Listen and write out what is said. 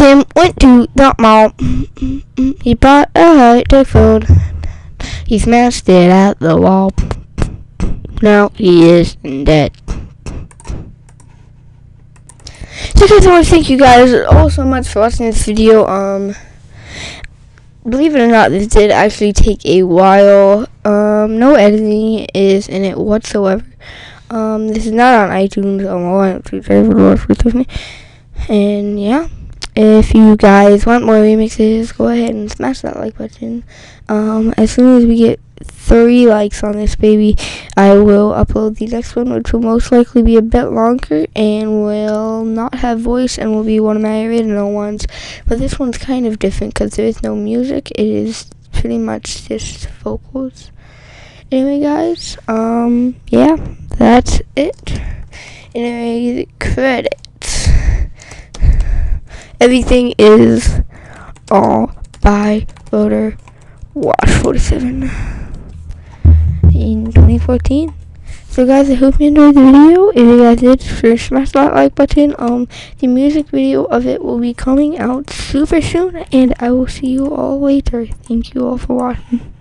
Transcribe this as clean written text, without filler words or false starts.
Tim went to the mall. He bought a high-tech phone. He smashed it at the wall. Now he is dead. So guys, I want to thank you guys all so much for watching this video. Believe it or not, this did actually take a while. No editing is in it whatsoever. This is not on iTunes. And yeah, if you guys want more remixes, go ahead and smash that like button. As soon as we get 3 likes on this baby, I will upload the next one, which will most likely be a bit longer and will not have voice and will be one of my original ones. But this one's kind of different because there is no music. It is pretty much just vocals. Anyway, guys, yeah, that's it. Anyway, credits. Everything is all by rotorwash47 in 2014. So guys, I hope you enjoyed the video. If you guys did, sure smash that like button. The music video of it will be coming out super soon, and I will see you all later. Thank you all for watching.